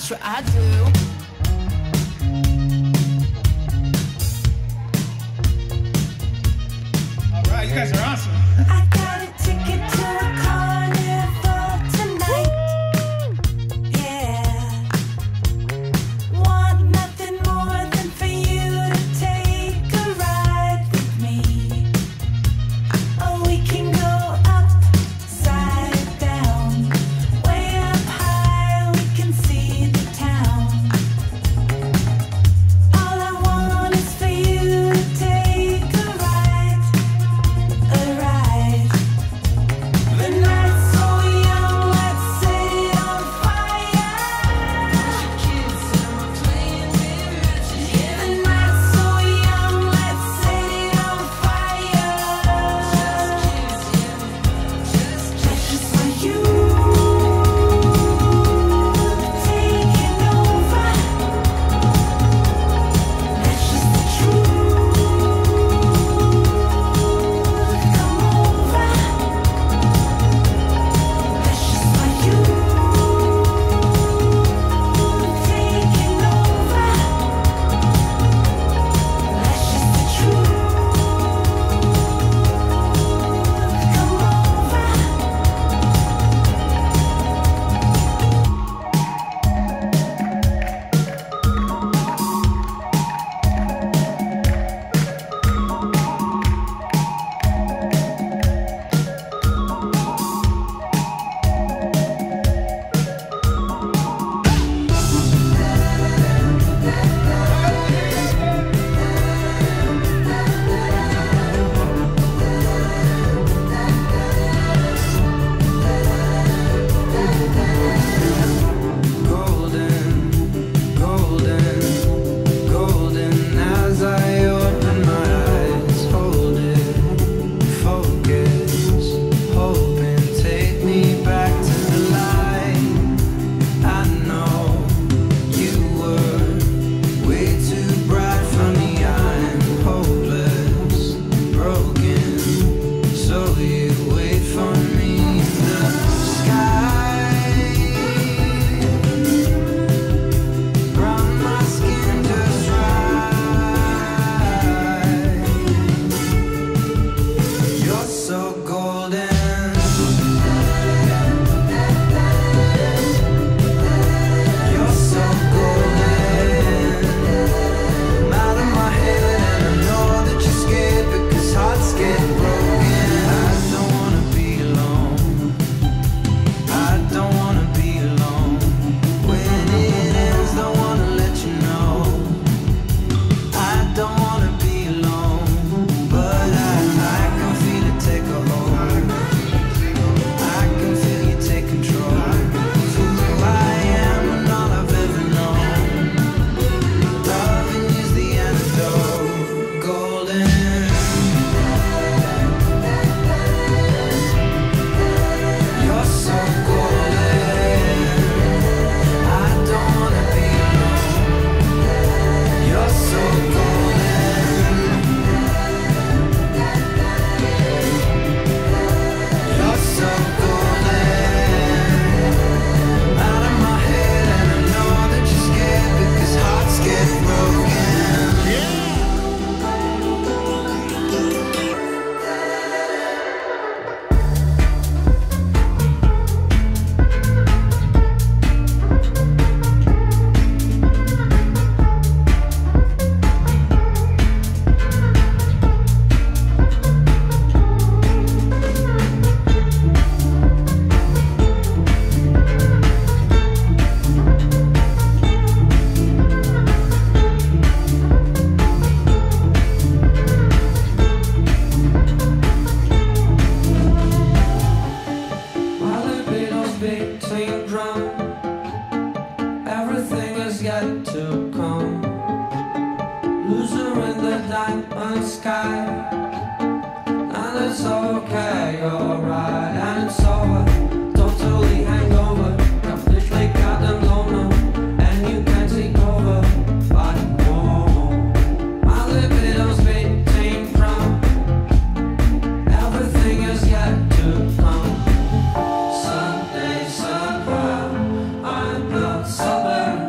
that's what I do. All right, you guys are awesome. I got a ticket to a carnival tonight. Yeah. Want nothing more than for you to take a ride with me. Oh, we can go upside down, way up high, we can see the town. All I want is for you to take a ride. The night's so young, let's set it on fire. Kids are playing with matches. Yeah, the night's so young, let's set it on fire. Just for you, taking over. That's just the truth. Come over. That's just for you, taking over. That's just the truth. Come over. Golden as I open my eyes, hold it, focus, hoping, take me back to the light. I know you were way too bright for me, I'm hopeless, broken, so you wait for me in the sky. Brown my skin just right. You're so golden. You're so golden. I'm out of my head and I know that you're scared because hearts get broken. I don't wanna be alone. I don't wanna be alone. When it ends, don't wanna let you know. I don't wanna be alone, but I can feel it take a hold. I can feel you take control. For who I am and all I've ever known. Loving is the antidote. Golden. You're so golden. I don't wanna be alone. You're so golden. You're so golden. Out of my head and I know that you're scared because hearts get broken. While the Beatles between drum, everything has yet to come. Loser in the diamond sky, and it's okay, alright, and it's over. Totally hangover, completely goddamn loner, and you can't take over. But whoa, while the Beatles between drum, everything is yet to come. Sunday somehow I'm not sober.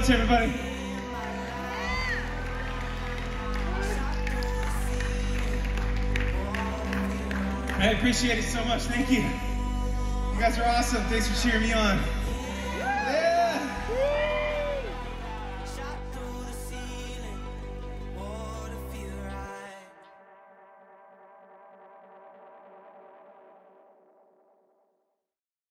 much, everybody. I appreciate it so much. Thank you. You guys are awesome. Thanks for cheering me on. Yeah.